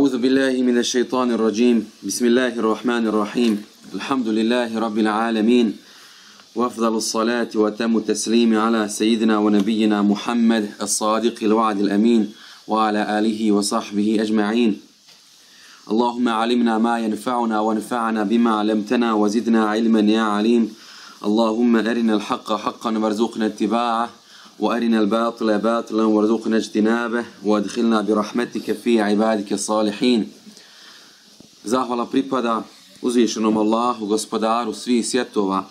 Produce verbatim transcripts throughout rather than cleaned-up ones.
أعوذ بالله من الشيطان الرجيم بسم الله الرحمن الرحيم الحمد لله رب العالمين وأفضل الصلاة وأتم التسليم على سيدنا ونبينا محمد الصادق الوعد الأمين وعلى آله وصحبه أجمعين. اللهم علمنا ما ينفعنا وانفعنا بما علمتنا وزدنا علما يا عليم. اللهم أرنا الحق حقا وارزقنا اتباعه وأرنا الباطل باطلا وارزقنا اجتنابه وادخلنا برحمتك في عبادك الصالحين. Zahvala pripada uzvišenom Allahu, gospodaru svih svjetova,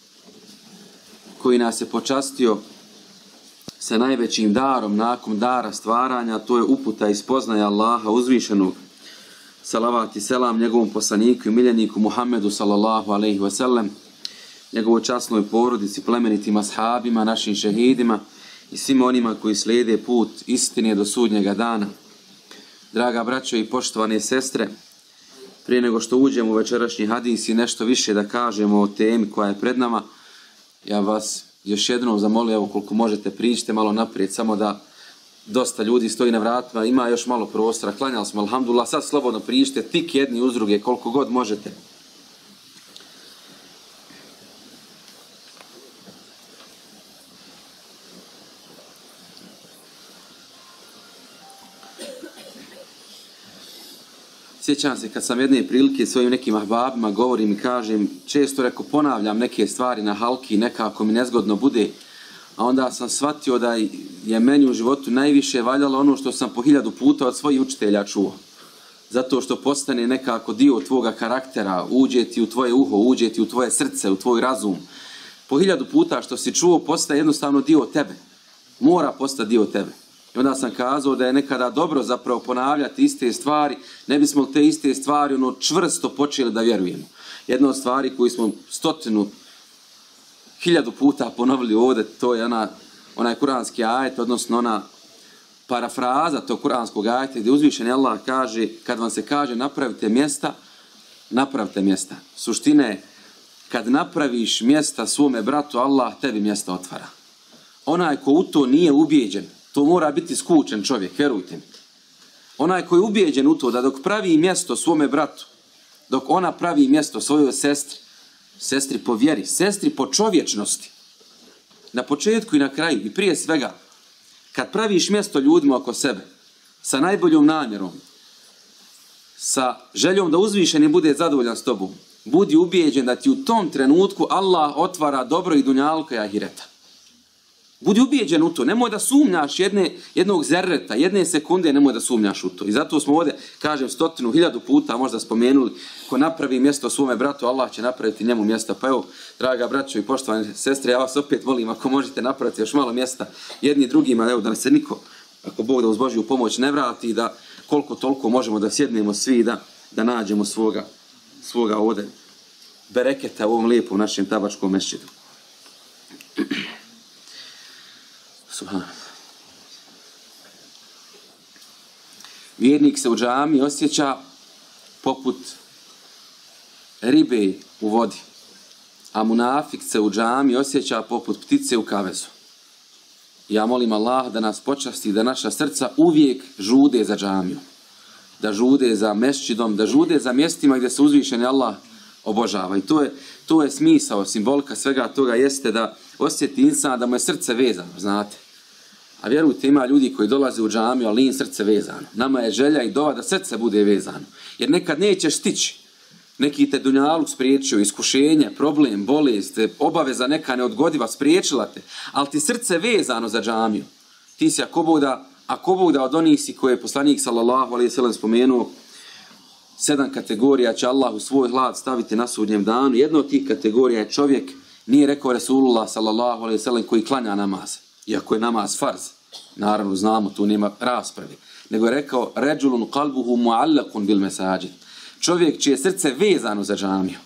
koji nas je počastio sa najvećim darom nakon dara stvaranja, to je uputa i spoznaja Allaha uzvišenog. Salavat i selam njegovom poslaniku i miljeniku Muhammedu sallallahu alaihi wa sallam, njegovoj časnoj porodici, plemenitim ashabima, našim šehidima i svima onima koji slijede put istine do sudnjega dana. Draga braćo i poštovane sestre, prije nego što uđemo u večerašnji hadis i nešto više da kažemo o temi koja je pred nama, ja vas još jednom zamolio, evo koliko možete priđite malo naprijed, samo da dosta ljudi stoji na vratima, ima još malo prostora, klanjali smo, alhamdulillah, sad slobodno priđite, tik jedni uz druge, koliko god možete. Sjećam se kad sam jedne prilike svojim nekim ahbabima govorim i kažem, često reko ponavljam neke stvari na halki, nekako mi nezgodno bude, a onda sam shvatio da je meni u životu najviše valjalo ono što sam po hiljadu puta od svojih učitelja čuo. Zato što postane nekako dio tvoga karaktera, uđe ti u tvoje uho, uđe ti u tvoje srce, u tvoj razum. Po hiljadu puta što si čuo postaje jednostavno dio tebe. Mora postati dio tebe. I onda sam kazao da je nekada dobro zapravo ponavljati iste stvari, ne bismo te iste stvari ono čvrsto počeli da vjerujemo. Jedna od stvari koju smo stotinu, hiljadu puta ponovili ovdje, to je ona, onaj kuranski ajet, odnosno ona parafraza tog kuranskog ajeta gdje uzvišeni Allah kaže, kad vam se kaže napravite mjesta, napravite mjesta. Suština je, kad napraviš mjesta svome bratu, Allah tebi mjesta otvara. Onaj ko u to nije ubijeđen, to mora biti skučen čovjek, vjerujte mi. Onaj koji je ubijeđen u to da dok pravi mjesto svome bratu, dok ona pravi mjesto svojoj sestri, sestri po vjeri, sestri po čovječnosti, na početku i na kraju i prije svega, kad praviš mjesto ljudima oko sebe, sa najboljom namjerom, sa željom da uzvišeni bude zadovoljan s tobom, budi ubijeđen da ti u tom trenutku Allah otvara dobro i dunjalka i ahireta. Budi ubijeđen u to, nemoj da sumnjaš jedne, jednog zerreta, jedne sekunde, nemoj da sumnjaš u to. I zato smo ovdje, kažem, stotinu, hiljadu puta možda spomenuli, ko napravi mjesto svome bratu, Allah će napraviti njemu mjesta. Pa evo, draga braćo i poštovane sestre, ja vas opet molim, ako možete napraviti još malo mjesta jedni drugima, evo, da se niko, ako Bog da uz Božju pomoć ne vrati, da koliko toliko možemo da sjednemo svi, da, da nađemo svoga, svoga ovdje bereketa u ovom lijepom našem tabačkom mešćidu. Vjernik se u džami osjeća poput ribe u vodi, a munafik se u džami osjeća poput ptice u kavezu. Ja molim Allah da nas počasti, da naša srca uvijek žude za džamiju, da žude za mešćidom, da žude za mjestima gdje se uzvišeni Allah obožava. I to je, to je smisao, simbolika svega toga jeste da osjeti insan da mu je srce vezano, znate. A vjerujte, ima ljudi koji dolaze u džamiju, ali nije srce vezano. Nama je želja i dova da srce bude vezano. Jer nekad nećeš stići. Neki te dunjaluk spriječio, iskušenje, problem, bolest, obaveza neka neodgodiva spriječila te. Ali ti srce vezano za džamiju. Ti si ako Bog da, ako Bog da od onih si koje je poslanik sallallahu alejhi ve sellem spomenuo, sedam kategorija će Allah u svoj hlad staviti na sudnjem danu. Jedna od tih kategorija je čovjek, nije rekao Resulullah sallallahu alejhi ve sellem, koji klanja namaz. Iako je namaz farz, naravno znamo, tu nema rasprave, nego je rekao ređulun qalbuhu muallakun bil mesajid, čovjek čije srce vezano za džamiju.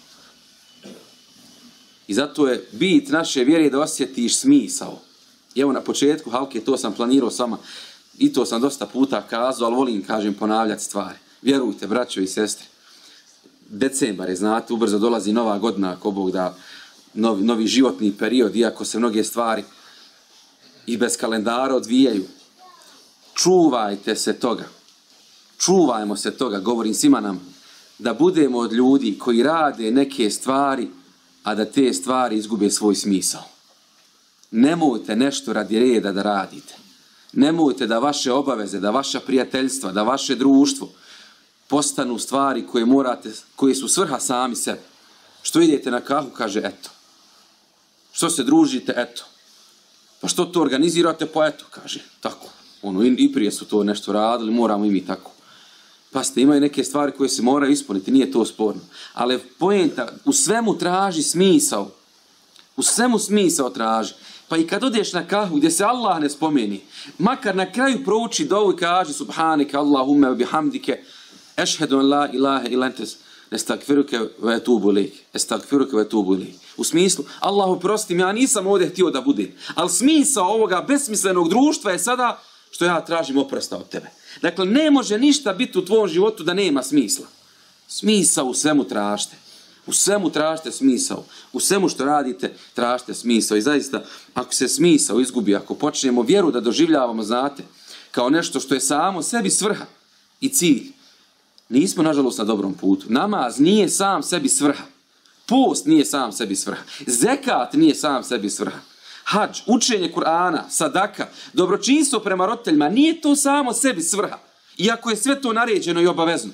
I zato je bit naše vjere da osjetiš smisao. I evo na početku halke, to sam planirao sama, i to sam dosta puta kazao, ali volim, kažem, ponavljati stvari. Vjerujte, braćo i sestre, decembar je, znate, ubrzo dolazi nova godina, ako Bog da, novi, novi životni period, iako se mnoge stvari i bez kalendara odvijaju. Čuvajte se toga. čuvajmo se toga, govorim svima nam, da budemo od ljudi koji rade neke stvari, a da te stvari izgube svoj smisao. Nemojte nešto radi reda da radite. Nemojte da vaše obaveze, da vaša prijateljstva, da vaše društvo postanu stvari koje morate, koje su svrha sami sebe. Što idete na kahu, kaže eto. Što se družite, eto. Pa što to organizirate, pa eto, kaže, tako. Ono, i, i prije su to nešto radili, moramo i mi tako. Pa ste, imaju neke stvari koje se moraju ispuniti, nije to sporno. Ali poenta, u svemu traži smisao. U svemu smisao traži. Pa i kad odeš na kahu gdje se Allah ne spomeni, makar na kraju prouči dovu i kaže subhanike Allahumme bihamdike, ešhedu an la ilaha illa ente estagfiruke ve etubu ilejk. Estagfiruke ve etubu ilejk. U smislu, Allahu prostim, ja nisam ovdje htio da budem. Ali smisao ovoga besmislenog društva je sada što ja tražim oprosta od tebe. Dakle, ne može ništa biti u tvom životu da nema smisla. Smisao u svemu tražite. U svemu tražite smisao. U svemu što radite tražite smisao. I zaista, ako se smisao izgubi, ako počnemo vjeru da doživljavamo, znate, kao nešto što je samo sebi svrha i cilj, nismo, nažalost, na dobrom putu. Namaz nije sam sebi svrha. Post nije sam sebi svrha. Zekat nije sam sebi svrha. Hadž, učenje Kur'ana, sadaka, dobročinstvo prema roditeljima, nije to samo sebi svrha. Iako je sve to naređeno i obavezno.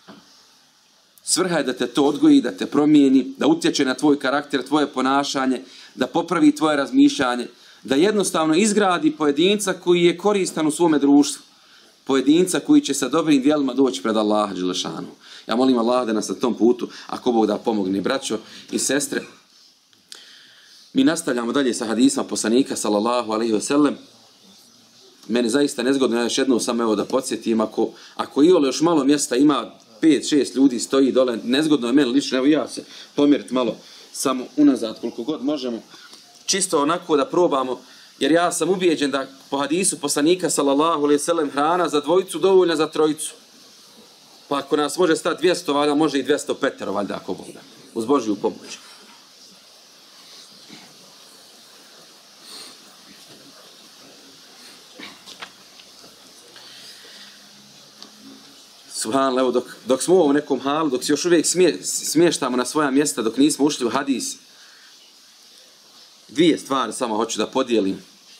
Svrha je da te to odgoji, da te promijeni, da utječe na tvoj karakter, tvoje ponašanje, da popravi tvoje razmišljanje, da jednostavno izgradi pojedinca koji je koristan u svome društvu. Pojedinca koji će sa dobrim djelima doći pred Allaha dželešanu. Ja molim Allaha da nas na tom putu, ako Bog da pomogne, braćo i sestre. Mi nastavljamo dalje sa hadisma poslanika sallallahu alejhi ve sellem. Meni zaista nezgodno, ja još jednom samo evo da podsjetim, ako, ako i ole još malo mjesta ima, pet, šest ljudi stoji dole, nezgodno je meni lično, evo ja se pomjeriti malo samo unazad koliko god možemo, čisto onako da probamo, jer ja sam ubijeđen da po hadisu poslanika sallallahu alejhi ve sellem hrana za dvojicu dovoljna za trojicu. Pa ako nas može stati dvjesto, valjda može i dvjesto pet, valjda ako Bog da, uz Božju pomoć. Subhanallah, evo dok, dok smo u nekom halu, dok se još uvijek smije, smještamo na svoja mjesta, dok nismo ušli u hadis, dvije stvari samo hoću da podijelim.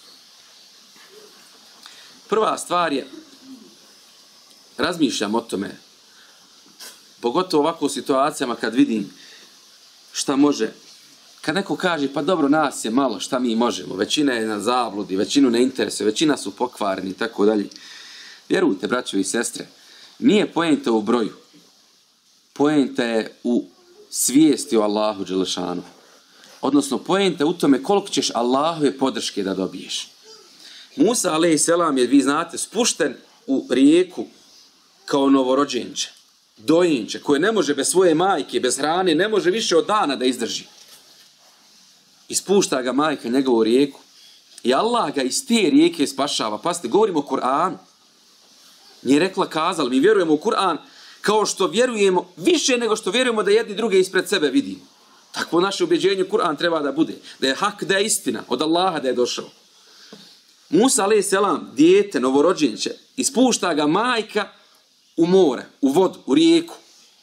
Prva stvar je, razmišljam o tome, pogotovo ovako u situacijama kad vidim šta može, kad neko kaže, pa dobro, nas je malo, šta mi možemo, većina je na zabludi, većinu ne interesuje, većina su pokvareni i tako dalje. Vjerujte, braćo i sestre, nije poenta u broju. Poenta je u svijesti o Allahu dželešanu. Odnosno, poenta je u tome koliko ćeš Allahove podrške da dobiješ. Musa alejselam je, vi znate, spušten u rijeku kao novorođenče, dojenče, koje ne može bez svoje majke, bez hrane, ne može više od dana da izdrži. I spušta ga majka njegovu rijeku. I Allah ga iz te rijeke spašava. Pazite, govorimo o Kur'anu. Nije rekla, kazala, mi vjerujemo u Kur'an kao što vjerujemo, više nego što vjerujemo da jedni druge ispred sebe vidimo. Takvo naše ubjeđenje Kur'an treba da bude. Da je hak, da je istina, od Allaha da je došao. Musa alejselam, dijete, novorođenče, ispušta ga majka u more, u vodu, u rijeku.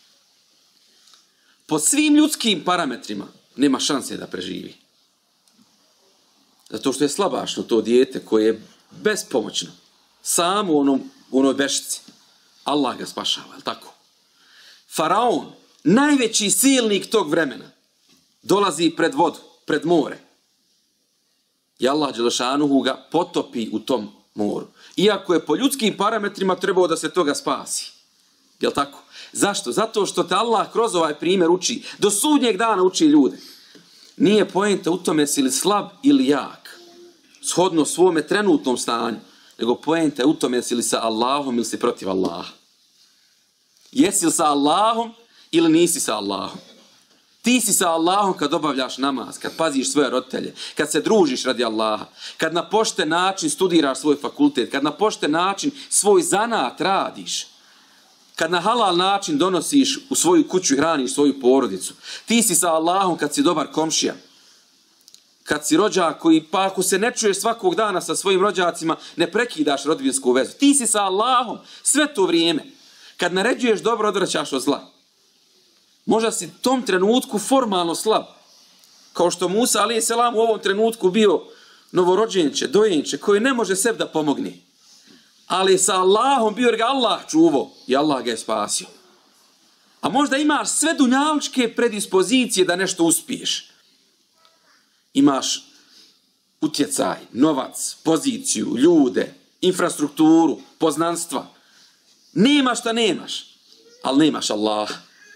Po svim ljudskim parametrima nema šanse da preživi. Zato što je slabašno to dijete koje je bespomoćno. Samo u onom u onoj bešici. Allah ga spašava, je li tako? Faraon, najveći silnik tog vremena, dolazi pred vodu, pred more. I Allah dželešanuhu ga potopi u tom moru. Iako je po ljudskim parametrima trebao da se toga spasi. Je li tako? Zašto? Zato što te Allah kroz ovaj primjer uči, do sudnjeg dana uči ljude. Nije poenta u tome si li slab ili jak, shodno svome trenutnom stanju, nego poenta je u tome jesi li sa Allahom ili si protiv Allaha. Jesi li sa Allahom ili nisi sa Allahom. Ti si sa Allahom kad obavljaš namaz, kad paziš svoje roditelje, kad se družiš radi Allaha, kad na pošten način studiraš svoj fakultet, kad na pošten način svoj zanat radiš, kad na halal način donosiš u svoju kuću i hraniš svoju porodicu. Ti si sa Allahom kad si dobar komšija. Kad si rođak koji, pa ako se ne čuješ svakog dana sa svojim rođacima, ne prekidaš rodbinsku vezu. Ti si sa Allahom sve to vrijeme. Kad naređuješ dobro, odvraćaš od zla. Možda si tom trenutku formalno slab. Kao što Musa, alejhi selam, u ovom trenutku bio novorođenče, dojenče, koji ne može sebi da pomogne. Ali sa Allahom bio, jer ga Allah čuvao i Allah ga je spasio. A možda imaš sve dunjalučke predispozicije da nešto uspiješ. Imaš utjecaj, novac, poziciju, ljude, infrastrukturu, poznanstva. Nemaš šta nemaš, ali nemaš Allah.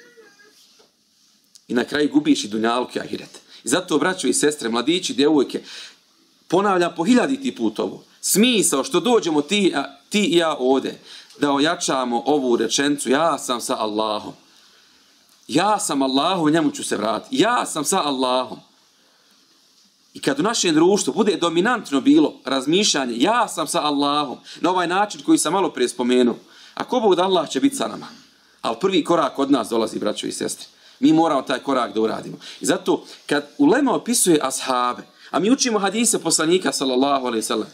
I na kraju gubiš i dunjaluk i ahiret. I zato, braćo i sestre, mladići, djevojke, ponavljam po hiljaditi put ovo. Smisao što dođemo ti, ti i ja ovdje, da ojačamo ovu rečenicu, ja sam sa Allahom. Ja sam Allahom, njemu ću se vratiti. Ja sam sa Allahom. I kad u našem društvu bude dominantno bilo razmišljanje, ja sam sa Allahom, na ovaj način koji sam malo prije spomenuo, ako Bog da, Allah će biti sa nama. Ali prvi korak od nas dolazi, braćo i sestre. Mi moramo taj korak da uradimo. I zato, kad ulema opisuje ashabe, a mi učimo hadise poslanika, sallallahu alejhi ve sellem,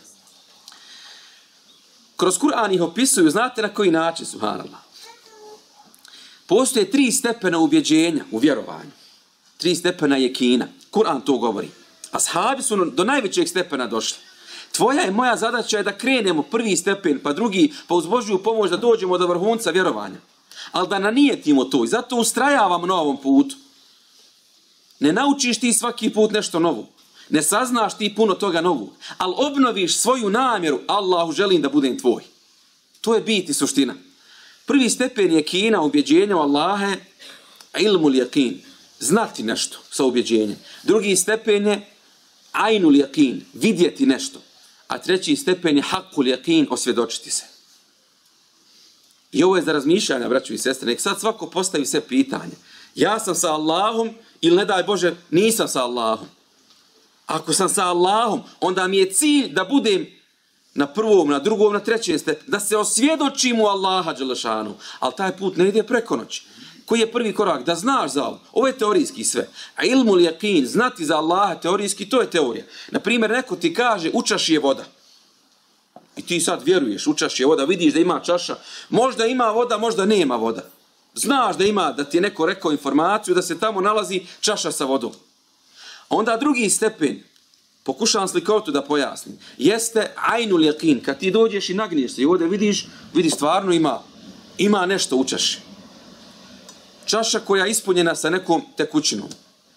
kroz Kur'an ih opisuju, znate na koji način, subhanallah. Postoje tri stepena ubjeđenja u vjerovanju. Tri stepena jekina. Kur'an to govori. Ashabi su do najvećeg stepena došli. Tvoja i moja zadaća je da krenemo prvi stepen, pa drugi, pa uz Božju pomoć da dođemo do vrhunca vjerovanja. Ali da nanijetimo to i zato ustrajavamo na ovom putu. Ne naučiš ti svaki put nešto novo. Ne saznaš ti puno toga novog. Ali obnoviš svoju namjeru, Allahu želim da budem tvoj. To je bit i suština. Prvi stepen jekina, ubjeđenja u Allahe, ilmul jekin, znati nešto sa ubjeđenjem. Drugi stepen je ainul jekin, vidjeti nešto. A treći stepen je hakul jekin, osvjedočiti se. I ovo je za razmišljanje, braćo i sestre. Nek sad svako postavi sve pitanje. Ja sam sa Allahom ili ne daj Bože nisam sa Allahom. Ako sam sa Allahom, onda mi je cilj da budem na prvom, na drugom, na trećem stepenu, da se osvjedočim u Allaha dželešanu. Ali taj put ne ide preko noći. Koji je prvi korak? Da znaš za Allah. Ovo je teorijski sve. A ilmul jakin, znati za Allaha teorijski, to je teorija. Naprimjer, neko ti kaže, u čaši je voda. I ti sad vjeruješ, u čaši je voda, vidiš da ima čaša. Možda ima voda, možda nema voda. Znaš da ima, da ti je neko rekao informaciju, da se tamo nalazi čaša sa vodom. Onda drugi stepen, pokušavam slikovito da pojasnim, jeste ainul jakin. Kad ti dođeš i nagniješ se i ovdje vidiš, vidiš stvarno ima, ima nešto u čaši. Čaša koja je ispunjena sa nekom tekućinom.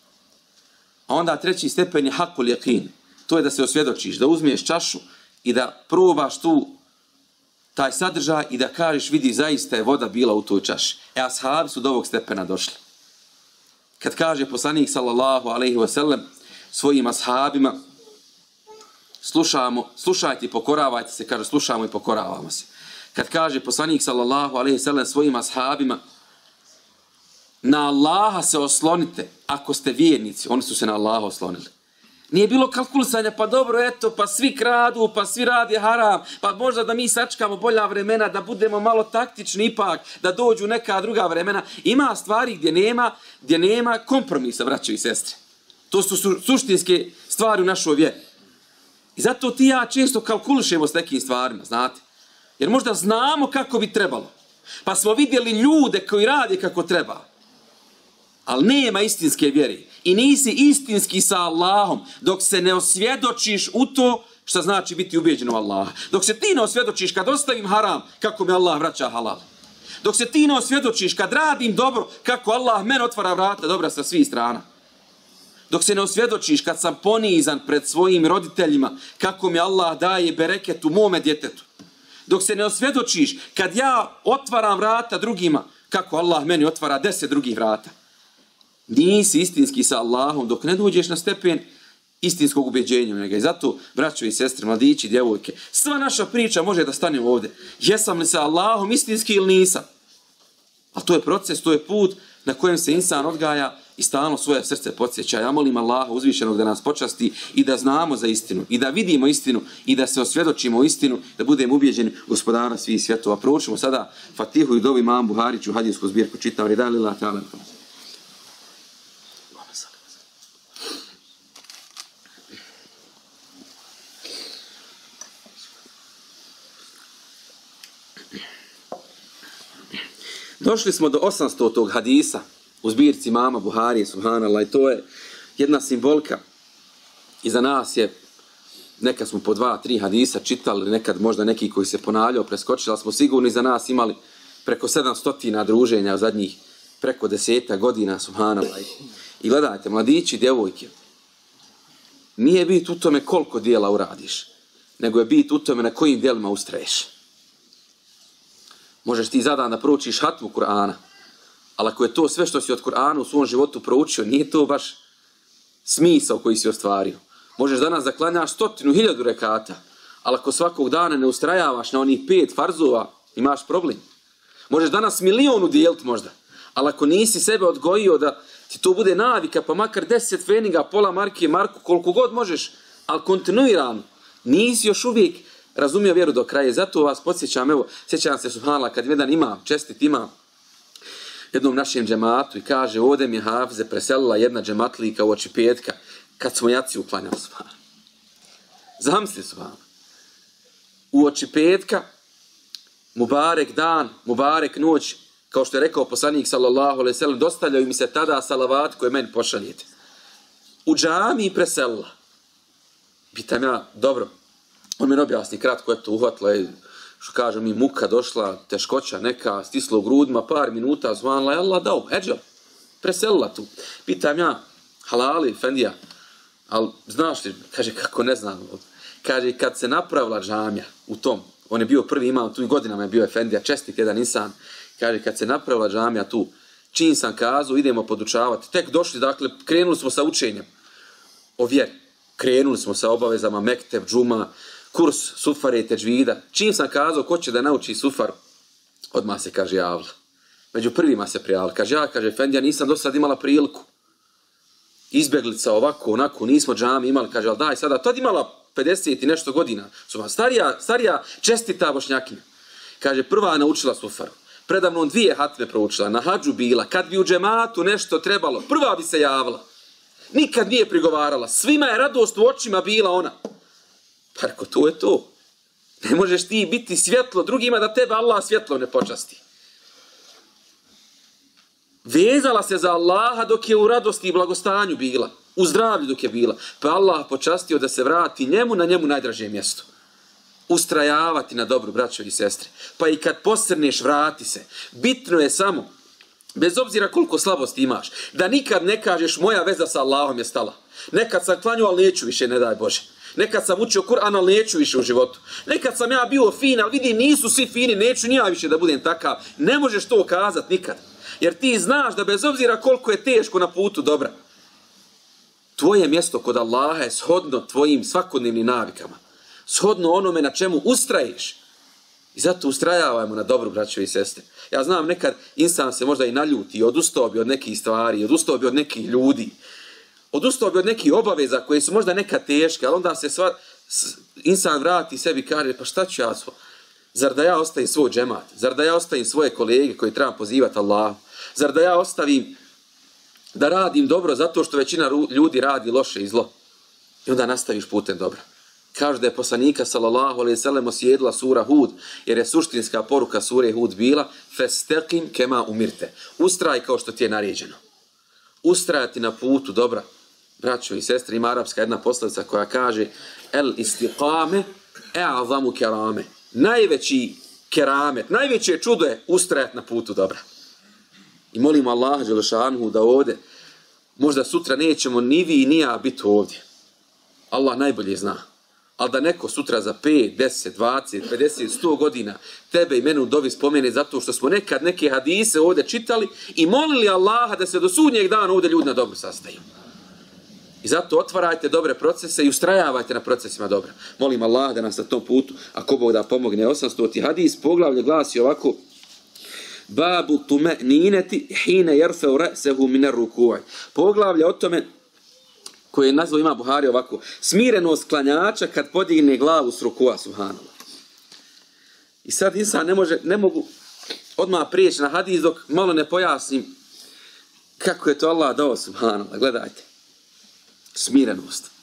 A onda treći stepen je hakul jakin. To je da se osvjedočiš, da uzmiješ čašu i da probaš tu taj sadržaj i da kažeš, vidi, zaista je voda bila u toj čaši. E, ashabi su do ovog stepena došli. Kad kaže poslanik sallallahu alejhi ve sellem svojim ashabima, slušamo, slušajte i pokoravajte se, kaže, slušamo i pokoravamo se. Kad kaže poslanik sallallahu alejhi ve sellem svojim ashabima, na Allaha se oslonite ako ste vjernici. Oni su se na Allaha oslonili. Nije bilo kalkulisanja, pa dobro, eto, pa svi kradu, pa svi radi haram, pa možda da mi sačkamo bolja vremena, da budemo malo taktični ipak, da dođu neka druga vremena. Ima stvari gdje nema, gdje nema kompromisa, braćo i sestre. To su su suštinske stvari u našoj vjeri. I zato ti ja često kalkulišemo s nekim stvarima, znate. Jer možda znamo kako bi trebalo. Pa smo vidjeli ljude koji rade kako treba. Ali nema istinske vjere. I nisi istinski sa Allahom dok se ne osvjedočiš u to što znači biti ubijeđen u Allaha. Dok se ti ne osvjedočiš kad ostavim haram, kako mi Allah vraća halal. Dok se ti ne osvjedočiš kad radim dobro, kako Allah meni otvara vrata dobra sa svih strana. Dok se ne osvjedočiš kad sam ponizan pred svojim roditeljima, kako mi Allah daje bereket u mome djetetu. Dok se ne osvjedočiš kad ja otvaram vrata drugima, kako Allah meni otvara deset drugih vrata. Nisi istinski sa Allahom dok ne dođeš na stepen istinskog ubeđenja u njega. I zato, braćo i sestre, mladići, djevojke, sva naša priča može da stane ovdje. Jesam li sa Allahom istinski ili nisam? A to je proces, to je put na kojem se insan odgaja i stalno svoje srce podsjeća. Ja molim Allaha uzvišenog da nas počasti i da znamo za istinu, i da vidimo istinu, i da se osvjedočimo istinu, da budemo ubijeđeni gospodara svih svjetova. Proučimo sada Fatihu i dovu Imam Buhariću, hadijsku zbirku, čitam rida lillahi ta'ala. Došli smo do osamstotog hadisa u zbirci mama Buharije, subhanallah, i to je jedna simbolika. Iza nas je, nekad smo po dva, tri hadisa čitali, nekad možda neki koji se ponavljao, preskočili, ali smo sigurni za nas imali preko sedamstotina druženja u zadnjih preko deseta godina, subhanallah. I gledajte, mladići, djevojke, nije bit u tome koliko dijela uradiš, nego je bit u tome na kojim dijelima ustraješ. Možeš ti zadan da proučiš hatmu Kur'ana, ali ako je to sve što si od Kur'ana u svom životu proučio, nije to baš smisao koji si ostvario. Možeš danas da klanjaš stotinu, hiljadu rekata, ali ako svakog dana ne ustrajavaš na onih pet farzova, imaš problem. Možeš danas milion udijeliti možda, ali ako nisi sebe odgojio da ti to bude navika, pa makar deset feninga, pola marke, marku, koliko god možeš, ali kontinuirano, nisi još uvijek razumio vjeru do kraja. Zato vas podsjećam, evo, sjećam se, subhanallah, kad jedan ima, čestit ima, jednom našem džematu i kaže, ovdje mi je Hafize preselila jedna džematlika u oči petka, kad smo jaci uklanjali, subhanallah. Zamisli, subhanallah. U oči petka, mubarek dan, mubarek noć, kao što je rekao poslanik sallallahu alejhi ve sellem, dostavljaju mi se tada salavat koje meni pošaljete. U džamiji preselila. Pitam ja, dobro, on mi objasni kratko, eto, uhvatila je, što kažem mi, muka došla, teškoća neka, stisla u grudima, par minuta, zvanila je Allah dao, eđel, preselila tu. Pitam ja, halali, fendija, ali znaš li, kaže, kako ne znam, kaže, kad se napravila džamija u tom, on je bio prvi imam, tu i godinama je bio efendija, čestit jedan insan, kaže, kad se napravila džamija tu, čim sam kazao, idemo podučavati, tek došli, dakle, krenuli smo sa učenjem o vjeri, krenuli smo sa obavezama, mektev, džuma, kurs sufare i teđvida. Čim sam kazao ko će da nauči sufaru, odmah se, kaže, javila. Među prvima se prijavila. Kaže, ja, kaže, efendija, nisam do sad imala priliku. Izbjeglica ovako, onako, nismo džami imali, kaže, ali daj sada, tad imala pedeset i nešto godina. Starija, starija čestita bošnjakinja. Kaže, prva je naučila sufaru. Predavno dvije hatme proučila, na hađu bila, kad bi u džematu nešto trebalo, prva bi se javila. Nikad nije prigovarala, svima je radost u očima bila ona. Pa reko, to je to. Ne možeš ti biti svjetlo drugima da tebe Allah svjetlo ne počasti. Vezala se za Allaha dok je u radosti i blagostanju bila, u zdravlju dok je bila, pa Allah počastio da se vrati njemu na njemu najdraže mjesto. Ustrajavati na dobru, braćo i sestre. Pa i kad posrneš, vrati se. Bitno je samo, bez obzira koliko slabosti imaš, da nikad ne kažeš moja veza sa Allahom je stala. Nekad sam klanju, ali neću više, ne daj Bože. Nekad sam učio Kur'an, ali neću više u životu. Nekad sam ja bio fin, ali vidim nisu svi fini, neću ni ja više da budem takav. Ne možeš to kazat nikad. Jer ti znaš da bez obzira koliko je teško na putu dobra, tvoje mjesto kod Allaha je shodno tvojim svakodnevnim navikama. Shodno onome na čemu ustraješ. I zato ustrajavajmo na dobru, braćo i sestre. Ja znam, nekad insan se možda i naljuti, odustao bi od nekih stvari, odustao bi od nekih ljudi, odustao bi od nekih obaveza koje su možda neka teške, ali onda se sva, insan vrati sebi i kaže, pa šta ću ja svo? Zar da ja ostavim svoj džemat? Zar da ja ostavim svoje kolege koje trebam pozivati Allah? Zar da ja ostavim da radim dobro zato što većina ljudi radi loše i zlo? I onda nastaviš putem dobra. Kaže da je poslanika sallallahu alejhi ve sellem osjedila sura Hud, jer je suštinska poruka sure Hud bila festeqim kema umirte. Ustraj kao što ti je naređeno. Ustrajati na putu dobra. Braćo i sestre, ima arapska jedna poslovica koja kaže el istiqame e'azamu kerame. Najveći keramet, najveće čudo je ustrajati na putu dobra. I molimo Allaha dželešanuhu da ovdje, možda sutra nećemo ni vi ni ja biti ovdje. Allah najbolje zna. Ali da neko sutra za pet, deset, dvadeset, pedeset, sto godina tebe i mene u dovi spomene zato što smo nekad neke hadise ovdje čitali i molili Allaha da se do sudnjeg dana ovdje ljudi na dobro sastaju. I zato otvarajte dobre procese i ustrajavajte na procesima dobra. Molim Allah da nas na tom putu, ako Bog da pomogne. osamstoti hadis, poglavlje glasi ovako: Babu tumenineti hine jerfeu re'sehu minar ruku'i. Poglavlje o tome koje je nazvao ima Buhari ovako: smirenost klanjača kad podigne glavu s rukua, subhanallah. I sad insan ne može, ne mogu odmah prijeći na hadis dok malo ne pojasnim kako je to Allah dao, subhanallah. Gledajte. Smirenost.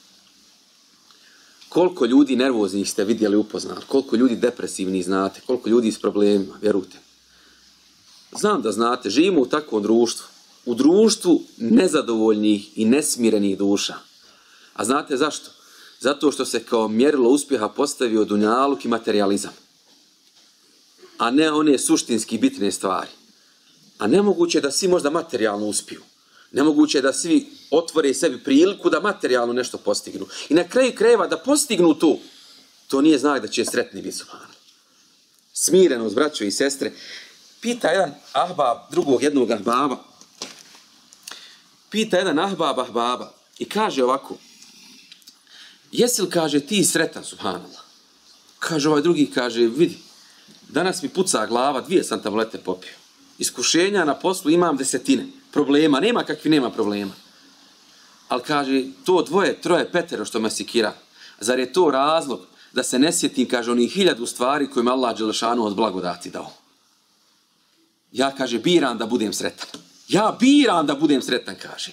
Koliko ljudi nervoznih ste vidjeli, upoznali, koliko ljudi depresivnih znate, koliko ljudi s problemima, vjerujte. znam da znate, živimo u takvom društvu. U društvu nezadovoljnih i nesmirenih duša. A znate zašto? Zato što se kao mjerilo uspjeha postavio dunjaluk i materijalizam. A ne one suštinski bitne stvari. A nemoguće je da svi možda materijalno uspiju. Nemoguće je da svi otvore sebi priliku da materijalno nešto postignu. I na kraju krajeva da postignu to, to nije znak da će sretni biti subhanallah. Smirenost, braćo i sestre. Pita jedan ahbab drugog jednog ahbaba. Pita jedan ahbab ahbaba i kaže ovako: jesi li, kaže, ti sretan, subhanallah? Kaže ovaj drugi, kaže, vidi, danas mi puca glava, dvije sam tablete popio. Iskušenja na poslu imam desetine. Problema, nema kakvi nema problema. Ali kaže, to dvoje, troje, petero što me sikira. Zar je to razlog da se ne sjetim, kaže, onih hiljadu stvari koje me Allah dželešanu od blagodati dao? Ja, kaže, biram da budem sretan. Ja biram da budem sretan, kaže.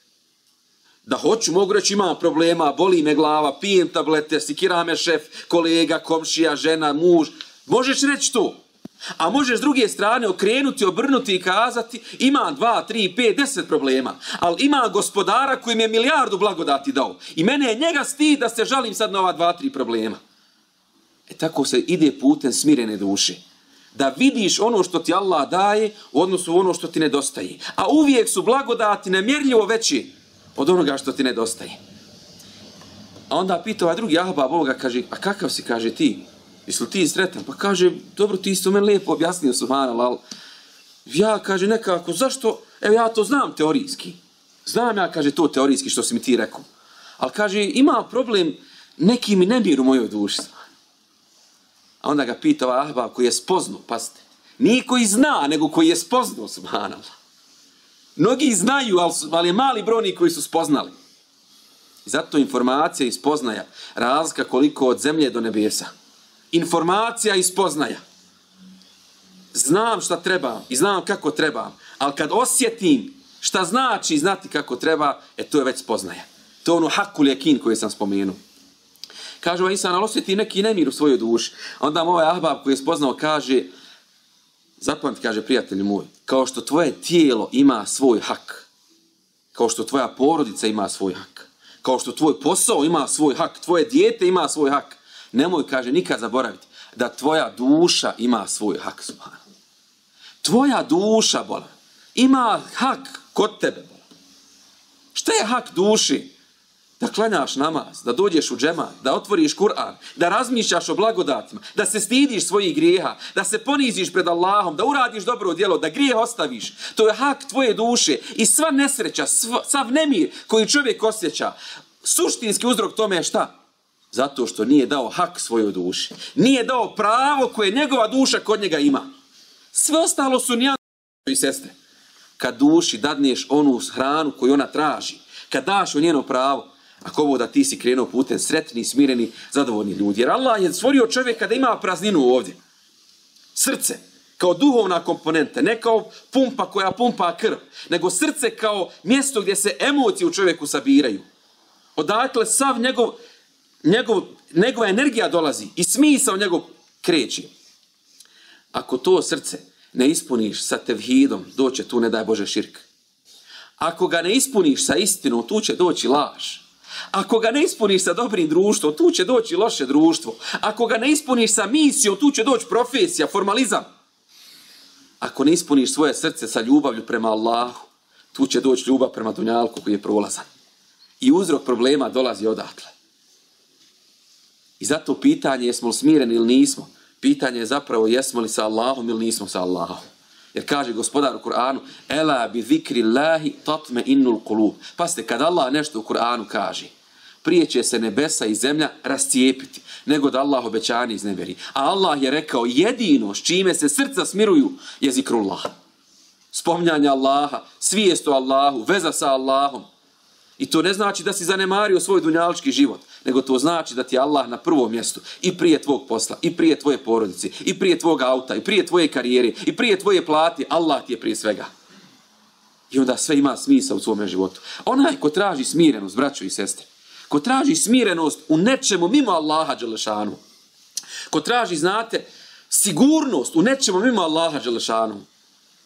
Da hoću, mogu reći, imam problema, boli me glava, pijem tablete, sikira me šef, kolega, komšija, žena, muž. Možeš reći to. A možeš s druge strane okrenuti, obrnuti i kazati: imam dva, tri, pet, deset problema, ali imam gospodara koji mi je milijardu blagodati dao. I mene je njega stid da se žalim sad na ova dva, tri problema. E tako se ide putem smirene duše. Da vidiš ono što ti Allah daje u odnosu u ono što ti nedostaje. A uvijek su blagodati nemjerljivo veći od onoga što ti nedostaje. A onda pita ovaj drugi ahbab ovoga, kaže: a kakav si, kaže, ti? Jesi li ti sretan? Pa kaže: dobro, ti isto meni lijepo objasnio, subhanallah, ali ja, kaže, nekako, zašto? Evo, ja to znam teorijski. Znam ja, kaže, to teorijski što si mi ti rekao. Ali, kaže, ima problem, neki mi nemir u mojoj duši. A onda ga pita ovaj ahbab koji je spoznao, pazite. Nije koji zna, nego koji je spoznao, subhanallah. Mnogi znaju, ali, su, ali je mali broj koji su spoznali. I zato informacija i spoznaja razlika koliko od zemlje do nebesa. Informacija i spoznaja. Znam šta trebam i znam kako trebam, ali kad osjetim šta znači znati kako treba, e to je već spoznaja. To je ono hakul jakin koji sam spomenuo. Kaže ovaj insan, ali osjeti neki nemir u svojoj duši. Onda mu ovaj ahbab koji je spoznao kaže: zapamti, kaže, prijatelji moj, kao što tvoje tijelo ima svoj hak, kao što tvoja porodica ima svoj hak, kao što tvoj posao ima svoj hak, tvoje dijete ima svoj hak, nemoj, kaže, nikad zaboraviti da tvoja duša ima svoj hak, subhanallah. Tvoja duša, bola, ima hak kod tebe, bola. Šta je hak duši? Da klanjaš namaz, da dođeš u džemat, da otvoriš Kur'an, da razmišljaš o blagodatima, da se stidiš svojih grijeha, da se poniziš pred Allahom, da uradiš dobro djelo, da grijeh ostaviš. To je hak tvoje duše i sva nesreća, sva, sav nemir koji čovjek osjeća. Suštinski uzrok tome je šta? Zato što nije dao hak svojoj duši. Nije dao pravo koje njegova duša kod njega ima. Sve ostalo su nijanse i sestre. Kad duši dadneš onu hranu koju ona traži, kad daš o njeno pravo, ako ovo da ti si krenuo putem sretni, smireni, zadovoljni ljudi. Jer Allah je stvorio čovjeka da ima prazninu ovdje. Srce, kao duhovna komponenta, ne kao pumpa koja pumpa krv, nego srce kao mjesto gdje se emocije u čovjeku sabiraju. Odakle sav njegov, njegov, njegova energija dolazi i smisao njegov kreće. Ako to srce ne ispuniš sa tevhidom, doće tu, ne daj Bože, širk. Ako ga ne ispuniš sa istinom, tu će doći laž. Ako ga ne ispuniš sa dobrim društvom, tu će doći loše društvo. Ako ga ne ispuniš sa misijom, tu će doći profesija, formalizam. Ako ne ispuniš svoje srce sa ljubavlju prema Allahu, tu će doći ljubav prema dunjalku koji je prolazan. I uzrok problema dolazi odatle. I zato pitanje jesmo li smireni ili nismo, pitanje je zapravo jesmo li sa Allahom ili nismo sa Allahom. Jer kaže gospodar u Kur'anu: ela bi zikri Allahi tatme innul kulub. Pazite, kad Allah nešto u Kur'anu kaže, prije će se nebesa i zemlja rascijepiti, nego da Allah obećanje iznevjeri. A Allah je rekao jedino s čime se srca smiruju je zikrullah. Spominjanje Allaha, svijest o Allahu, veza sa Allahom. I to ne znači da si zanemario svoj dunjalički život, nego to znači da ti je Allah na prvom mjestu i prije tvog posla, i prije tvoje porodice, i prije tvog auta, i prije tvoje karijere, i prije tvoje plati. Allah ti je prije svega. I onda sve ima smisla u svome životu. Onaj ko traži smirenost, braćo i sestre, ko traži smirenost u nečemu mimo Allaha dželešanu, ko traži, znate, sigurnost u nečemu mimo Allaha dželešanu,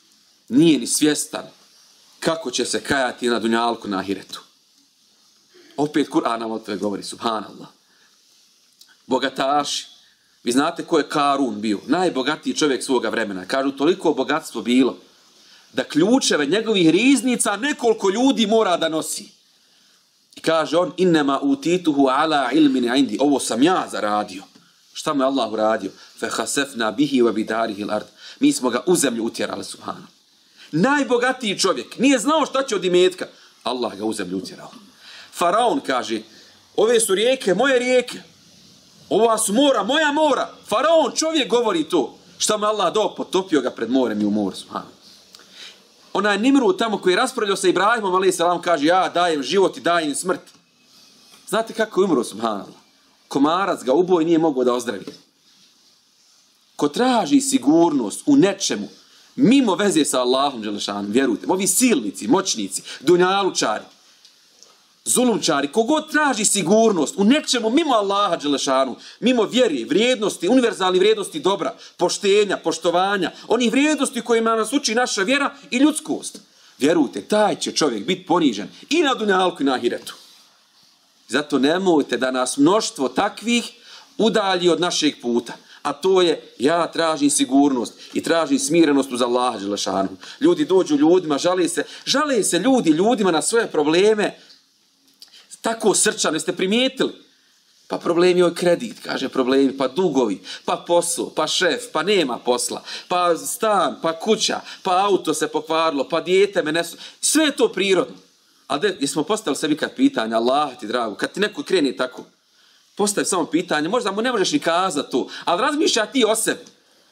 nije ni svjestan kako će se kajati na dunjalku na ahiretu. Opet Kur'an nam o tome govori, subhanallah. Bogataši. Vi znate ko je Karun bio? Najbogatiji čovjek svoga vremena. Kažu, toliko bogatstvo bilo da ključeve njegovih riznica nekoliko ljudi mora da nosi. I kaže on, innema utituhu ala ilmin indi. Ovo sam ja zaradio. Šta mu je Allah uradio? Fehasefna bihi wa bidarihi l'ard. Mi smo ga u zemlju utjerali, subhano. Najbogatiji čovjek. Nije znao šta će od imetka. Allah ga u zemlju utjerao. Faraon kaže, ove su rijeke, moje rijeke. Ova su mora, moja mora. Faraon, čovjek govori to. Šta mu Allah dao, potopio ga pred morem i u moru, subhano. Onaj Nimrud tamo koji je raspravljao sa Ibrahimom, alejhi selam, kaže, ja dajem život i dajem smrt. Znate kako je umro, subhanallah? Komarac ga uboj nije mogao da ozdravi. Ko traži sigurnost u nečemu, mimo veze sa Allahom, dželešanom, vjerujte, ovi silnici, moćnici, dunjalučari, zulumčari, kogod traži sigurnost u nečemu mimo Allaha, dželešanu, mimo vjeri, vrijednosti, univerzalni vrijednosti dobra, poštenja, poštovanja, onih vrijednosti kojima nas uči naša vjera i ljudskost. Vjerujte, taj će čovjek biti ponižen i na dunjalku i na ahiretu. Zato nemojte da nas mnoštvo takvih udalji od našeg puta. A to je, ja tražim sigurnost i tražim smirenost uz Allaha, dželešanu. Ljudi dođu ljudima, žale se, žale se ljudi ljudima na svoje probleme, tako srčano, jeste primijetili? Pa problemi je kredit, kaže problemi, pa dugovi, pa posao, pa šef, pa nema posla, pa stan, pa kuća, pa auto se pokvarilo, pa dijete me nesu. Sve je to prirodno. Ali jesmo postavili sebi kad pitanje, Allah ti drago, kad ti neko kreni tako, postavi samo pitanje, možda mu ne možeš ni kazati to, ali razmišlja ti o sebi.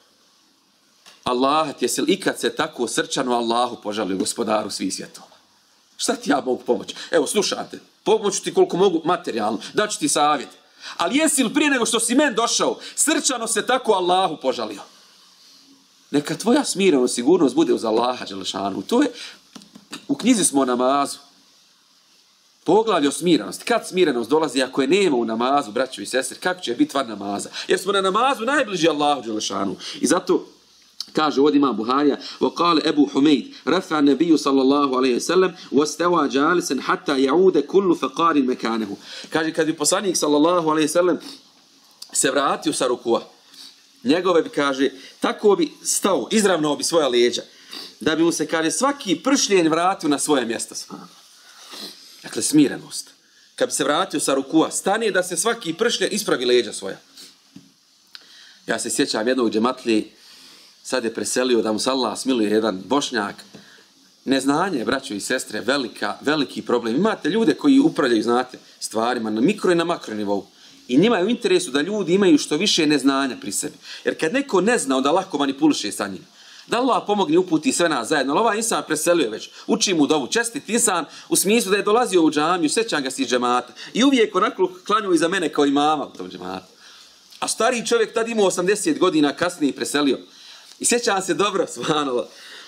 Allah ti jesi li ikad se tako srčano Allahu požalio, gospodaru svih svjetova? Šta ti ja mogu pomoći? Evo, slušajte, pomoću ti koliko mogu materijalno, daću ti savjet. Ali jesi li prije nego što si men došao, srčano se tako Allahu požalio? Neka tvoja smirenost, sigurnost bude uz Allaha, dželešanu. To je, u knjizi smo o namazu. Poglavlje o smirenosti. Kad smirenost dolazi, ako je nema u namazu, braćo i sestre, kako će biti van namaza? Jer smo na namazu najbliži Allahu, dželešanu. I zato kaže ovdje imam Buharija, وقال Ebu Humeid, rafa nebiju sallallahu alaihi wa sallam, واستوى جالسا حتى يعود كل فقار مكانه. Kaže, kad bi poslanik sallallahu alaihi wa sallam se vratio sa rukua, njegove bi, kaže, tako bi stao, izravno bi svoja leđa, da bi mu se, kaže, svaki pršljen vratio na svoje mjesto. Dakle, smirenost. Kad bi se vratio sa rukua, stane da se svaki pršljen ispravi leđa svoja. Ja se sjećam jednog džematlije, sad je preselio da mu se Allah smiluje, jedan Bošnjak. Neznanje, braćo i sestre, velika, veliki problem. Imate ljude koji upravljaju, znate, stvarima na mikro i na makro nivou. I njima je u interesu da ljudi imaju što više neznanja pri sebi. Jer kad neko ne zna, onda lako manipuliše sa njim. Da Allah pomogne, uputi sve nas zajedno. Ali ovaj insan preselio već. Uči mu dovu. Čestit insan u smislu da je dolazio u džamiju, sjećam ga si iz džemata. I uvijek onako klanju iza mene kao imama u tom džematu. A stariji čovjek tad imao osamdeset godina, kasnije preselio. I sjećam se dobro, subhanallah.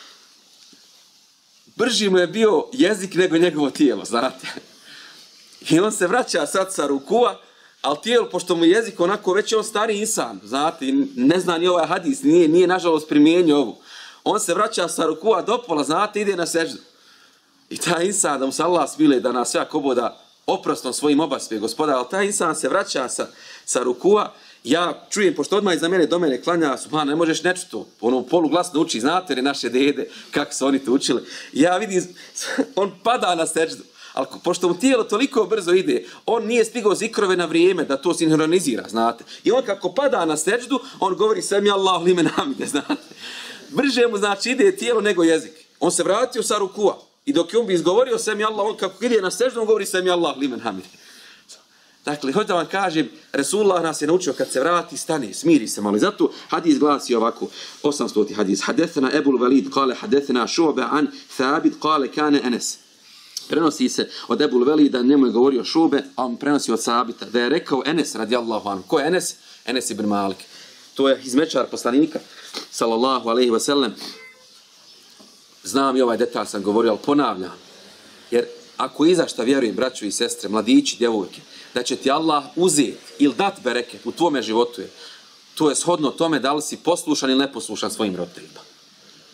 Brži mu je bio jezik nego njegovo tijelo, znate. I on se vraća sad sa rukua, ali tijelo, pošto mu jezik onako, već je on stari insan, znate, i ne zna ni ovaj hadis, nije, nije nažalost primijenio ovu. On se vraća sa rukua do pola, znate, ide na seždu. I taj insan, da mu se Allah smile, da nas sve koboda oprostom svojim obaspe, gospoda, ali taj insan se vraća sa, sa rukua. Ja čujem, pošto odmah iza mene do mene klanja, subhano, ne možeš neću to, ono poluglasno uči, znate li naše dede, kako su oni to učili. Ja vidim, on pada na seždu, ali pošto mu tijelo toliko brzo ide, on nije stigao zikrove na vrijeme da to sinhronizira, znate. I on kako pada na seždu, on govori sami Allahu limen hamide, znate. Brže mu, znači, ide tijelo nego jezik. On se vratio sa rukua i dok je on bi izgovorio sami Allah, on kako ide na seždu, on govori sami Allahu limen hamide. Dakle, hoću da vam kažem, Resulullah nas je naučio kad se vrati, stane, smiri se malo. Zato hadis glasi ovako, osamstoti hadis. Hadethena Ebul Valid, kale hadethena Šu'be an Thabit, kale kane Enes. Prenosi se od Ebul Valida, njemu je govorio Šu'be, a on prenosi od Sabita, da je rekao Enes radijallahu anhu. Ko je Enes? Enes ibn Malik. To je izmečar poslanika, sallallahu alaihi wa sallam. Znam i ovaj detalj sam govorio, ali ponavljam. Jer ako iza šta vjerujem, braćo i sestre, mladići, djevojke, da će ti Allah uzeti ili dat bereket u tvome životu je, to je shodno tome da li si poslušan ili neposlušan svojim roditeljima.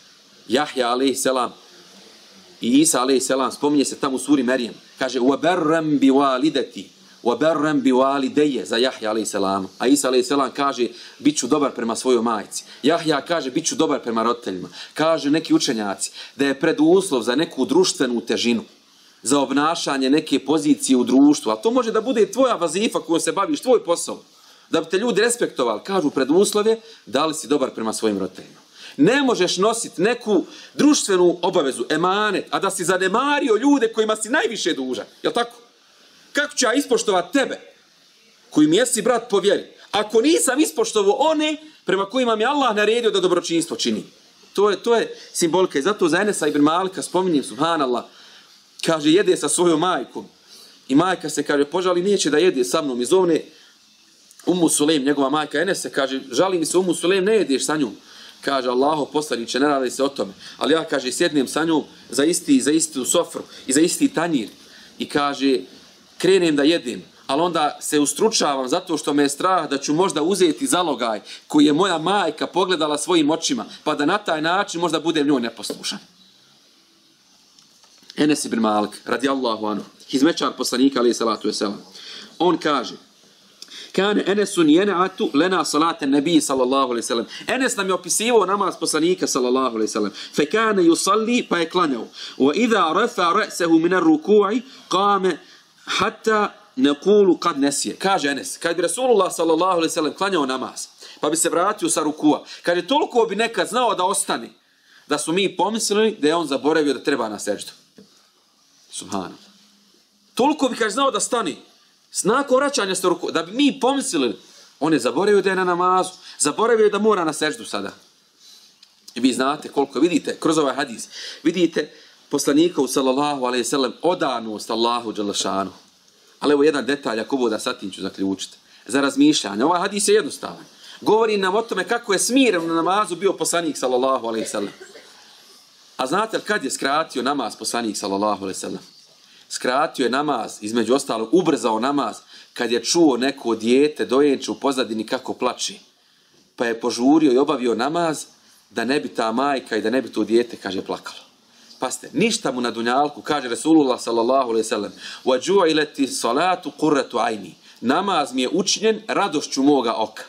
Jahja alejselam i Isa alejselam, spominje se tamo u suri Merijem. Kaže, وَبَرَّمْ بِوَالِدَتِي وَبَرَّمْ بِوَالِدَيَّ za Jahja alejselam. A Isa alejselam kaže, bit ću dobar prema svojoj majci. Jahja kaže, bit ću dobar prema roditeljima. Kaže neki učenjaci da je preduslov za neku društvenu težinu, za obnašanje neke pozicije u društvu. A to može da bude tvoja vazifa kojom se baviš, tvoj posao. Da bi te ljudi respektovali. Kažu preduslove, da li si dobar prema svojim roditeljima. Ne možeš nositi neku društvenu obavezu, emanet, a da si zanemario ljude kojima si najviše dužan. Jel' tako? Kako ću ja ispoštovati tebe, koji mi jesi brat po vjeri, ako nisam ispoštovao one prema kojima mi Allah naredio da dobročinstvo čini? To je, to je simbolika. I zato za Enesa ibn Malika spominjem, subhanallah, kaže, jede sa svojom majkom. I majka se, kaže, požali, neće da jede sa mnom. I zovne Ummu Sulejm, njegova majka Enese, kaže, žali mi se, Ummu Sulejm, ne jedeš sa njom. Kaže, Allaho poslaniče, ne radi se o tome. Ali ja, kaže, sjednem sa njom za isti, za istu sofru i za isti tanjir. I kaže, krenem da jedem, ali onda se ustručavam zato što me je strah da ću možda uzeti zalogaj koji je moja majka pogledala svojim očima, pa da na taj način možda budem njoj neposlušan. Enes ibn Malik, radijallahu anhu, hizmečar poslanika, alejhi salatu vesselam. On kaže, Kane Enesun jena'atu lena salate nebiji, sallallahu alejhi ve sellem. Enes nam je opisivao namaz poslanika, sallallahu alejhi ve sellem. Fe kane yusalli, pa je klanjao. Wa idha rafa ra'sahu min ar-ruku'i qama hatta naqulu qad nasiya. Kaže Enes, kad bi Rasulullah sallallahu alejhi ve sellem klanjao namaz, pa bi se vratio sa rukua, kaže, toliko bi nekad znao da ostane, da su mi pomislili da je on zaboravio da treba na seždu. Subhanallah. Toliko bi, kaže, znao da stani. Nakon vraćanja sa ruku, da bi mi pomislili, on je zaboravio da je na namazu, zaboravio da mora na seždu sada. I vi znate koliko, vidite, kroz ovaj hadis, vidite poslanika u sallallahu alejhi ve sellem odanost Allahu dželle šanu. Ali evo jedan detalj, ako bude sad tim ću zaključiti, za razmišljanje. Ovaj hadis je jednostavan. Govori nam o tome kako je smiren na namazu bio poslanik sallallahu alejhi ve sellem. A znate li kad je skratio namaz poslanik sallallahu alejhi ve sellem? Skratio je namaz, između ostalog, ubrzao namaz, kad je čuo neko dijete dojenče u pozadini kako plače. Pa je požurio i obavio namaz da ne bi ta majka i da ne bi to dijete, kaže, plakalo. Paste, ništa mu na dunjalku, kaže Rasulullah sallallahu alejhi ve sellem, وَجُعِلَتِ salatu qurratu ayni. Namaz mi je učinjen radošću moga oka.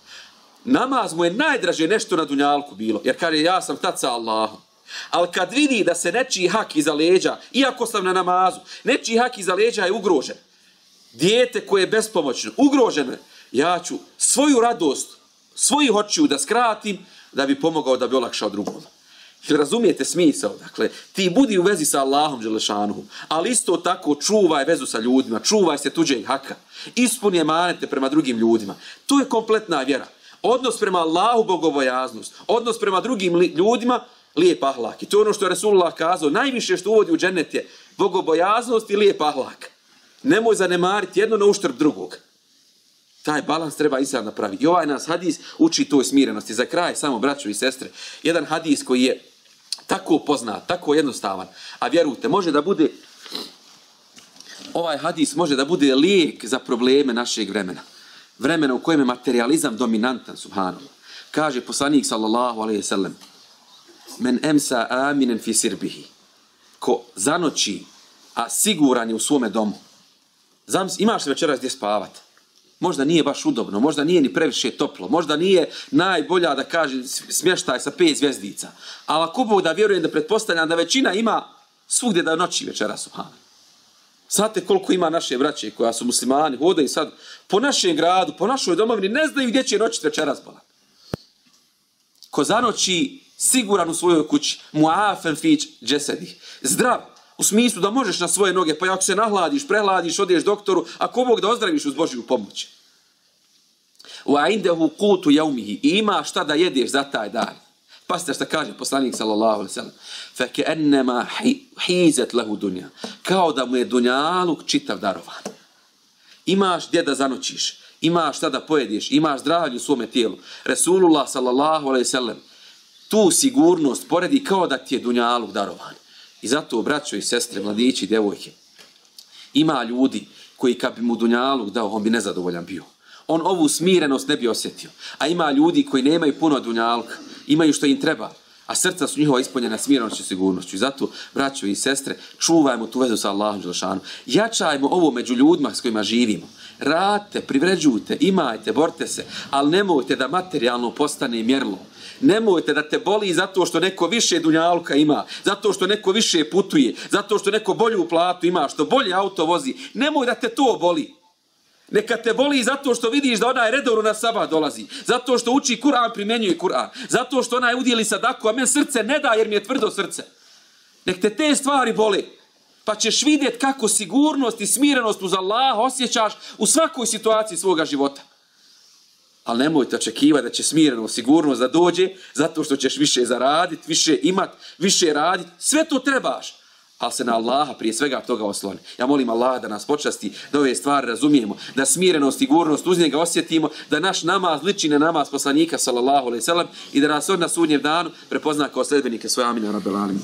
Namaz mu je najdraže nešto na dunjalku bilo, jer kaže, ja sam tad sa Allahom. Ali kad vidi da se nečiji hak iza leđa, iako sam na namazu, nečiji hak iza leđa je ugrožen, dijete koje je bespomoćno, ugroženo je, ja ću svoju radost, svojih očiju da skratim, da bi pomogao, da bi olakšao drugom. Jer razumijete smisao, dakle, ti budi u vezi sa Allahom dželešanuhu, ali isto tako čuvaj vezu sa ljudima, čuvaj se tuđeg haka, ispuni emanete prema drugim ljudima. To je kompletna vjera. Odnos prema Allahu, bogobojaznost, odnos prema drugim ljudima, lijep ahlak. I to je ono što je Rasulullah kazao, najviše što uvodi u džennet je bogobojaznost i lijep ahlak. Nemoj zanemariti jedno na uštrb drugog. Taj balans treba i sad napraviti. I ovaj nas hadis uči toj smirenosti. Za kraj, samo braćo i sestre, jedan hadis koji je tako poznat, tako jednostavan, a vjerujte, može da bude, ovaj hadis može da bude lijek za probleme našeg vremena. Vremena u kojem je materializam dominantan, subhanallah. Kaže poslanik sallallahu alejhi ve sellem, men emsa aminen fi sirbihi. Ko zanoći, a siguran je u svome domu. Zams, imaš večeras gdje spavati. Možda nije baš udobno, možda nije ni previše toplo, možda nije najbolja, da kaže, smještaj sa pet zvjezdica. Ali ako Bog da vjerujem, da pretpostavljam da većina ima svugdje da noći večeras, subhanallah. Znate koliko ima naše braće koja su muslimani, hodaju sad po našem gradu, po našoj domovini, ne znaju gdje će noćiti večeras, bolan. Ko zanoći siguran u svojoj kući, muafen fi džesedi, zdrav, u smislu da možeš na svoje noge, pa ako se nahladiš, prehladiš, odeš doktoru, ako Bog da ozdraviš uz Božju pomoć. Wa indahu qutu yawmihi, ima šta da jedeš za taj dan. Pazite šta kaže poslanik sallallahu alejhi ve sellem, fa ka'annama hizat lahu dunya, kao da mu je dunjaluk čitav darovan. Imaš gdje da zanoćiš, imaš šta da pojedeš, imaš zdravlje u svome tijelu. Rasulullah sallallahu alejhi ve sellem tu sigurnost poredi kao da ti je dunjaluk darovan. I zato, braćo i sestre, mladići i djevojke, ima ljudi koji kad bi mu dunjaluk dao, on bi nezadovoljan bio. On ovu smirenost ne bi osjetio. A ima ljudi koji nemaju puno dunjaluka, imaju što im treba, a a srca su njihova ispunjena smirenošću i sigurnošću. I zato, braćo i sestre, čuvajmo tu vezu sa Allahom dželešanu. Jačajmo ovo među ljudima s kojima živimo. Radite, privređujte, imajte, borite se, ali nemojte da materijalno postane mjerlo. Nemojte da te boli zato što neko više dunjaluka ima, zato što neko više putuje, zato što neko bolju platu ima, što bolje auto vozi. Nemoj da te to boli. Neka te boli zato što vidiš da onaj redovno na sabah dolazi, zato što uči Kur'an, primjenjuje Kur'an, zato što onaj udjeli sadaku, a men srce ne da jer mi je tvrdo srce. Nek te te stvari boli, pa ćeš vidjeti kako sigurnost i smirenost uz Allaha osjećaš u svakoj situaciji svoga života. Ali nemojte očekivati da će smireno sigurnost da dođe zato što ćeš više zaraditi, više imati, više raditi. Sve to trebaš, ali se na Allaha prije svega toga osloni. Ja molim Allaha da nas počasti, da ove stvari razumijemo, da smirenost, sigurnost uz njega osjetimo, da naš namaz liči na namaz poslanika sallallahu alejhi ve sellem i da nas on na sudnjem danu prepozna kao sledbenike svoje. Amin, rabbel alamin.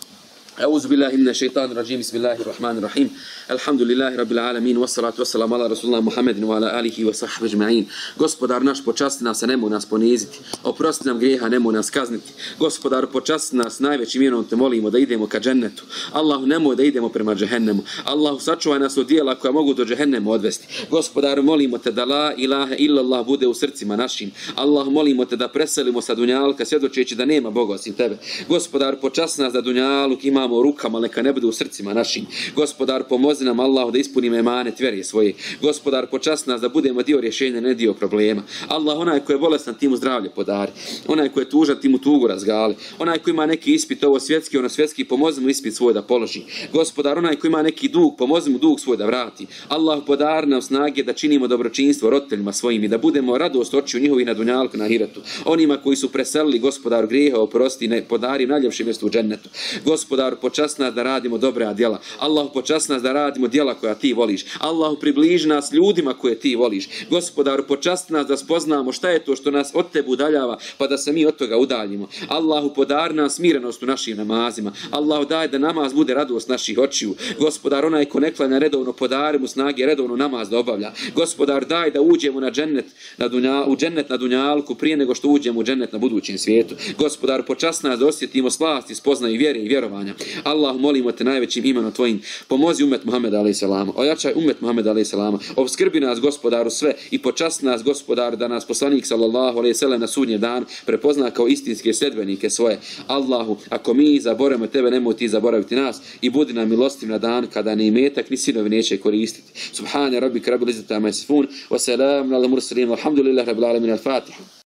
أعوذ بالله من الشيطان الرجيم بسم الله الرحمن الرحيم الحمد لله رب العالمين والصلاة والسلام على رسول الله محمد وعلى آله وصحبه أجمعين. Gospodar naš, počasti nas, a nemoj nas poniziti. Oprosti nam grijeha, nemoj nas kazniti. Gospodar, počasti nas, najvećim imenom te molimo da idemo ka džennetu. Allahu, nemoj da idemo prema džehennemu. Allahu, sačuvaj nas od djela koja mogu do džehennema odvesti. Gospodar, molimo te da la ilaha illallah bude u srcima našim. Allahu, molimo te da preselimo sa dunjalka svjedočeći da nema Boga osim tebe. Gospodar, počasti nas da dunjaluk ima u rukama, neka ne bude u srcima našim. Gospodar, pomozi nam, Allahu, da ispunimo emanet vjere svoje. Gospodar, počasti nas da budemo dio rješenja, ne dio problema. Allah, onaj ko je bolestan, ti mu zdravlje podari. Onaj ko je tužan, ti mu tugu razgali. Onaj ko ima neki ispit, ovo svjetski, ono svjetski, pomozi mu ispit svoj da položi. Gospodar, onaj ko ima neki dug, pomozi mu dug svoj da vrati. Allah, podari nam snage da činimo dobročinstvo roditeljima svojim i da budemo radost očiju njihovih na dunjalku, na ahiretu. Onima koji su preselili, Gospodar, grijeha oprosti, ne podari najljepše mjesto u džennetu. Gospodar, počasti nas da radimo dobra djela. Allah, počasti nas da radimo djela koja ti voliš. Allah, približi nas ljudima koje ti voliš. Gospodaru, počasti nas da spoznamo šta je to što nas od tebe udaljava, pa da se mi od toga udaljimo. Allahu, podari nam smirenost u našim namazima. Allahu, daj da namaz bude radost naših očiju. Gospodar, onaj ko ne klanja redovno, podari mu snage redovno namaz da obavlja. Gospodar, daj da uđemo na džennet, na dunja, u džennet na dunjalku prije nego što uđemo u džennet na budućem svijetu. Gospodar, počasti nas da osjetimo slast i spoznaju vjere i vjerovanja. Allah, molimo te najvećim imenom tvojim, pomozi umet Muhameda alejhi selam, ojačaj umet Muhameda alejhi selam, obskrbi nas, Gospodaru, sve i počasti nas, Gospodaru, da nas poslanik sallallahu alejhi ve sellem na sudnji dan prepozna kao istinske sledbenike svoje. Allahu, ako mi zaboravimo tebe, nemoj ti zaboraviti nas i budi nam milostiv na dan kada ni imetak ni sinovi neće koristiti. Subhane rabbika rabbil izzati amma yasifun wa salamun alal mursalin walhamdulillahi rabbil alamin. Al-Fatiha.